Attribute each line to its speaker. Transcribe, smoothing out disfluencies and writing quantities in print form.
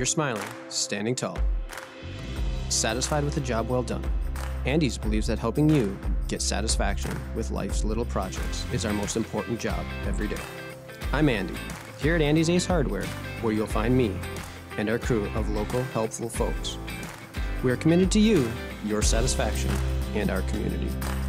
Speaker 1: you're smiling, standing tall. Satisfied with a job well done, Andy's believes that helping you get satisfaction with life's little projects is our most important job every day. I'm Andy, here at Andy's Ace Hardware, where you'll find me and our crew of local, helpful folks. We are committed to you, your satisfaction, and our community.